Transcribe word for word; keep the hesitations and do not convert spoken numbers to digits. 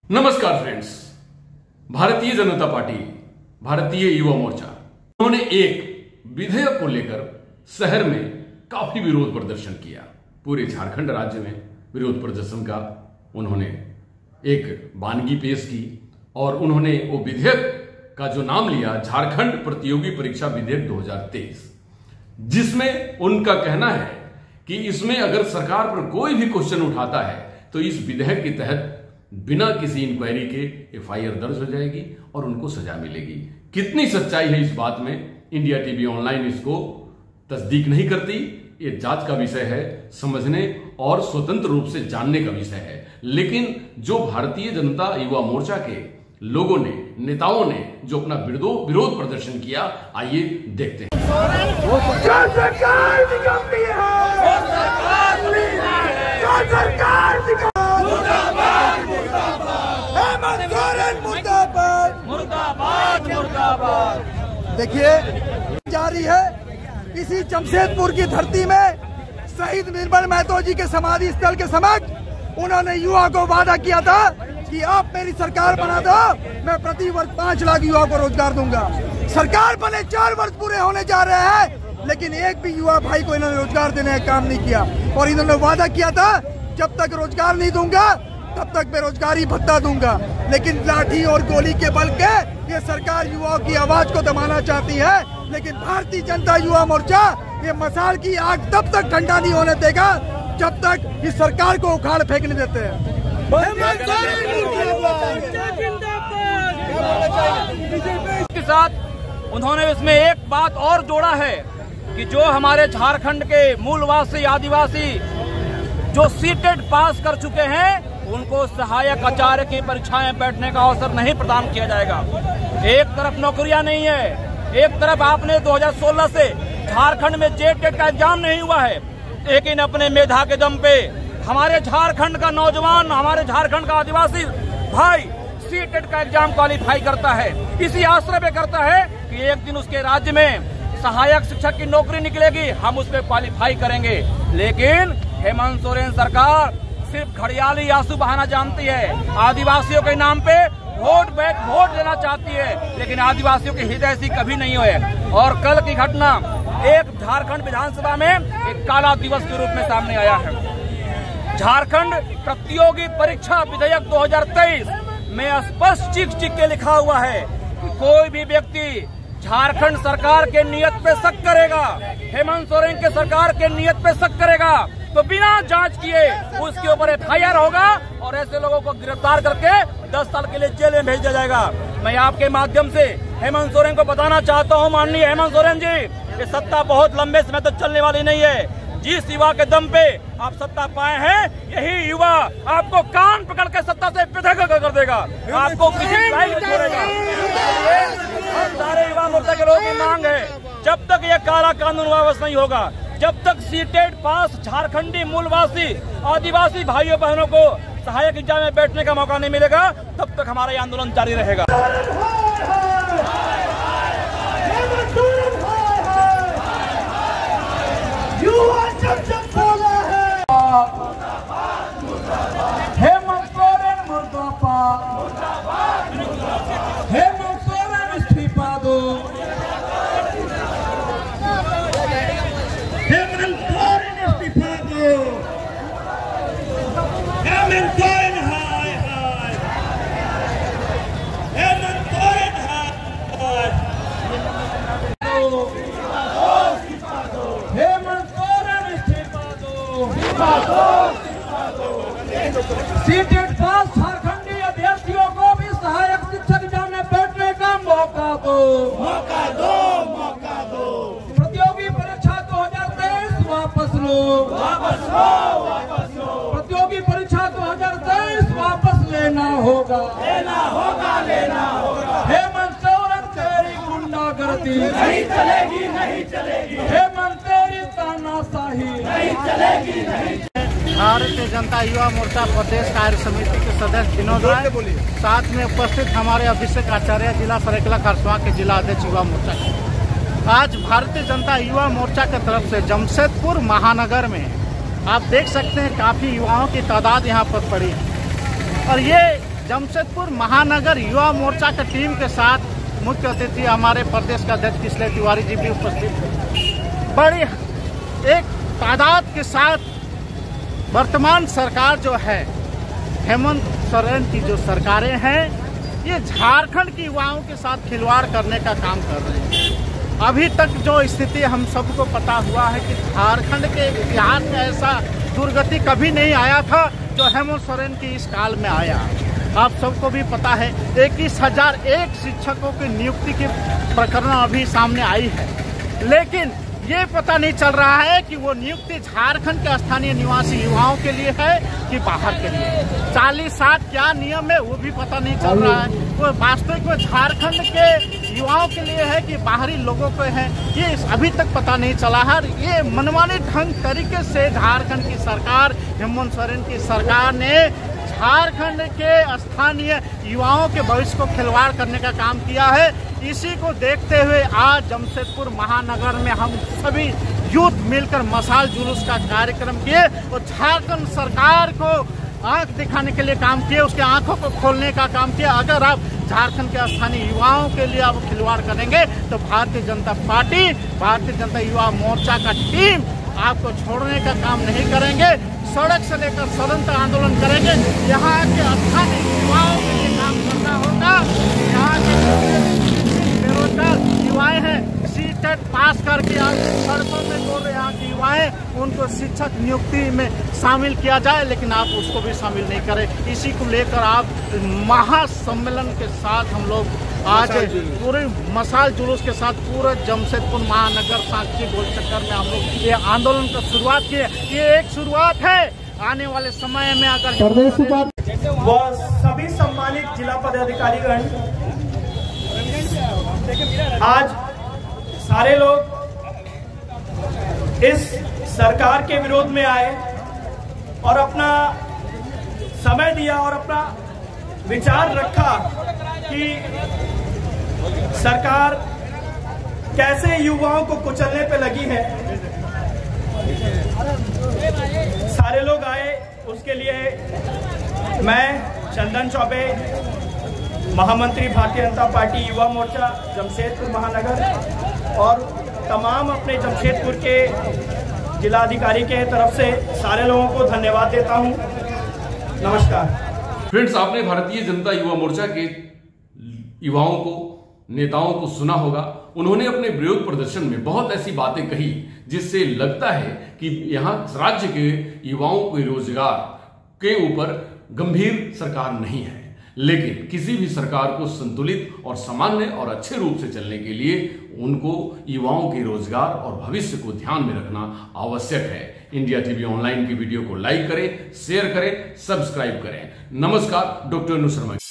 नमस्कार friends, Bharatiya Janata party, Bharatiya Yuva Morcha, उन्होंने एक विधेयक को लेकर शहर में काफी विरोध प्रदर्शन किया। पूरे झारखंड राज्य में विरोध प्रदर्शन का उन्होंने एक वानगी पेश की और उन्होंने वो विधेयक का जो नाम लिया झारखंड प्रतियोगी परीक्षा विधेयक दो हज़ार तेईस, जिसमें उनका कहना है कि इसमें अगर सरकार पर कोई भी क्वेश्चन उठाता है तो इस विधेयक के तहत बिना किसी इंक्वायरी के एफ आई आर दर्ज हो जाएगी और उनको सजा मिलेगी। कितनी सच्चाई है इस बात में, इंडिया टीवी ऑनलाइन इसको तस्दीक नहीं करती। ये जांच का विषय है, समझने और स्वतंत्र रूप से जानने का विषय है। लेकिन जो भारतीय जनता युवा मोर्चा के लोगों ने, नेताओं ने जो अपना विरोध प्रदर्शन किया, आइए देखते हैं। देखिए, जारी है इसी जमशेदपुर की धरती में शहीद निर्मल महतो जी के समाधि स्थल के समक्ष उन्होंने युवा को वादा किया था कि आप मेरी सरकार बना दो, मैं प्रति वर्ष पांच लाख युवा को रोजगार दूंगा। सरकार बने चार वर्ष पूरे होने जा रहे हैं, लेकिन एक भी युवा भाई को इन्होंने रोजगार देने का काम नहीं किया। और इन्होंने वादा किया था जब तक रोजगार नहीं दूंगा तब तक बेरोजगारी भत्ता दूंगा। लेकिन लाठी और गोली के बल के ये सरकार युवाओं की आवाज को दबाना चाहती है। लेकिन भारतीय जनता युवा मोर्चा ये मसाल की आग तब तक ठंडा नहीं होने देगा जब तक इस सरकार को उखाड़ फेंकने देते हैं। के साथ उन्होंने इसमें एक बात और जोड़ा है कि जो हमारे झारखंड के मूलवासी आदिवासी जो सीटेट पास कर चुके हैं उनको सहायक आचार्य की परीक्षाएं बैठने का अवसर नहीं प्रदान किया जाएगा। एक तरफ नौकरियां नहीं है, एक तरफ आपने दो हज़ार सोलह से झारखंड में जे टेट का एग्जाम नहीं हुआ है, लेकिन अपने मेधा के दम पे हमारे झारखंड का नौजवान, हमारे झारखंड का आदिवासी भाई सी टेट का एग्जाम क्वालिफाई करता है। इसी आश्रय पे करता है कि एक दिन उसके राज्य में सहायक शिक्षक की नौकरी निकलेगी, हम उस पर क्वालिफाई करेंगे। लेकिन हेमंत सोरेन सरकार सिर्फ घड़ियाली आंसू बहाना जानती है, आदिवासियों के नाम पे वोट बैंक वोट देना चाहती है, लेकिन आदिवासियों के हित ऐसी कभी नहीं हुए। और कल की घटना एक झारखंड विधानसभा में एक काला दिवस के रूप में सामने आया है। झारखंड प्रतियोगी परीक्षा विधेयक दो हज़ार तेईस में स्पष्ट चिक चिक के लिखा हुआ है कि कोई भी व्यक्ति झारखंड सरकार के नियत पे शक करेगा, हेमंत सोरेन के सरकार के नियत पे शक करेगा तो बिना जांच किए उसके ऊपर एफ आई आर होगा और ऐसे लोगों को गिरफ्तार करके दस साल के लिए जेल में भेज दिया जाएगा। मैं आपके माध्यम से हेमंत सोरेन को बताना चाहता हूं, माननीय हेमंत सोरेन जी, ये सत्ता बहुत लंबे समय तक चलने वाली नहीं है। जिस युवा के दम पे आप सत्ता पाए हैं, यही युवा आपको कान पकड़ के सत्ता से पृथक कर देगा, आपको किसी लायक नहीं छोड़ेगा। हम सारे युवा मोर्चा के लोगों की मांग है, जब तक ये काला कानून वापस नहीं होगा, जब तक सीटेट पास झारखंडी मूलवासी आदिवासी भाइयों बहनों को सहायक एग्जाम में बैठने का मौका नहीं मिलेगा, तब तक हमारा ये आंदोलन जारी रहेगा। हेमंत सोरेन मुर्दाबाद, हेमंत सोरेन इस्तीफा दो, हेमंत सोरेन इस्तीफा दो, हेमंत सोरेन हाय हाय, हेमंत सोरेन हाय हाय, हेमंत सोरेन इस्तीफा दो, सीटेट पास झारखंडी अभ्यर्थियों को भी सहायक शिक्षक एग्जाम में बैठने का मौका दो, मौका दो, मौका दो। प्रतियोगी परीक्षा दो हज़ार तेईस वापस लो, वापस लो, वापस लो। प्रतियोगी परीक्षा दो हज़ार तेईस वापस लेना होगा, लेना होगा, लेना होगा। हेमंत सोरेन तेरी गुंडागर्दी नहीं चलेगी, नहीं चलेगी। हेमंत तेरी तानाशाही नहीं चलेगी, नहीं। भारतीय जनता युवा मोर्चा प्रदेश कार्य समिति के सदस्य विनोद राय, साथ में उपस्थित हमारे अभिषेक आचार्य, जिला सरायकेला खरसावां के जिला अध्यक्ष युवा मोर्चा। आज भारतीय जनता युवा मोर्चा की तरफ से जमशेदपुर महानगर में आप देख सकते हैं काफी युवाओं की तादाद यहाँ पर पड़ी है और ये जमशेदपुर महानगर युवा मोर्चा की टीम के साथ मुख्य अतिथि हमारे प्रदेश का अध्यक्ष किशोर तिवारी जी भी उपस्थित थे। बड़ी एक तादाद के साथ वर्तमान सरकार जो है, हेमंत सोरेन की जो सरकारें हैं, ये झारखंड के युवाओं के साथ खिलवाड़ करने का काम कर रहे हैं। अभी तक जो स्थिति हम सबको पता हुआ है कि झारखंड के इतिहास में ऐसा दुर्गति कभी नहीं आया था जो हेमंत सोरेन की इस काल में आया। आप सबको भी पता है इक्कीस हजार एक शिक्षकों की नियुक्ति की प्रकरण अभी सामने आई है, लेकिन ये पता नहीं चल रहा है कि वो नियुक्ति झारखंड के स्थानीय निवासी युवाओं के लिए है कि बाहर के लिए। चालीस साठ क्या नियम है वो भी पता नहीं चल रहा है। वो वास्तविक में झारखंड के युवाओं के लिए है कि बाहरी लोगों को है, ये अभी तक पता नहीं चला है। ये मनमाने ढंग तरीके से झारखंड की सरकार, हेमंत सोरेन की सरकार ने झारखंड के स्थानीय युवाओं के भविष्य को खिलवाड़ करने का काम किया है। इसी को देखते हुए आज जमशेदपुर महानगर में हम सभी यूथ मिलकर मशाल जुलूस का कार्यक्रम किए और झारखंड सरकार को आंख दिखाने के लिए काम किए, उसके आंखों को खोलने का काम किया। अगर आप झारखंड के स्थानीय युवाओं के लिए आप खिलवाड़ करेंगे तो भारतीय जनता पार्टी, भारतीय जनता युवा मोर्चा का टीम आपको छोड़ने का काम नहीं करेंगे। सड़क से लेकर सदन तक आंदोलन करेंगे। यहाँ के स्थानीय युवाओं के लिए काम करना होगा। यहाँ के बेरोजगार युवाएं हैं, सी टेट पास करके आज सड़कों में दौड़ रहे यहाँ के युवाएं, उनको शिक्षक नियुक्ति में शामिल किया जाए, लेकिन आप उसको भी शामिल नहीं करें। इसी को लेकर आप महासम्मेलन के साथ हम लोग आज पूरे मशाल जुलूस के साथ पूरे जमशेदपुर महानगर साक्षी गोल चक्कर में हम लोग ये आंदोलन का शुरुआत किए। ये एक शुरुआत है, आने वाले समय में अगर वो सभी सम्मानित जिला पदाधिकारीगण आज सारे लोग इस सरकार के विरोध में आए और अपना समय दिया और अपना विचार रखा कि सरकार कैसे युवाओं को कुचलने पे लगी है। सारे लोग आए, उसके लिए मैं चंदन चौबे, महामंत्री भारतीय जनता पार्टी युवा मोर्चा जमशेदपुर महानगर और तमाम अपने जमशेदपुर के जिलाधिकारी के तरफ से सारे लोगों को धन्यवाद देता हूं। नमस्कार। फ्रेंड्स, आपने भारतीय जनता युवा मोर्चा के युवाओं को, नेताओं को सुना होगा। उन्होंने अपने विरोध प्रदर्शन में बहुत ऐसी बातें कही जिससे लगता है कि यहाँ राज्य के युवाओं के रोजगार के ऊपर गंभीर सरकार नहीं है, लेकिन किसी भी सरकार को संतुलित और सामान्य और अच्छे रूप से चलने के लिए उनको युवाओं के रोजगार और भविष्य को ध्यान में रखना आवश्यक है। इंडिया टीवी ऑनलाइन की वीडियो को लाइक करें, शेयर करें, सब्सक्राइब करें। नमस्कार, डॉक्टर अनु शर्मा।